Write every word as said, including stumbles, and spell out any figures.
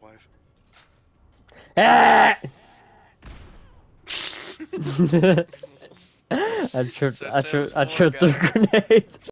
alive. Ah! I tripped. So I tripped. I Sam's tripped the falling grenade.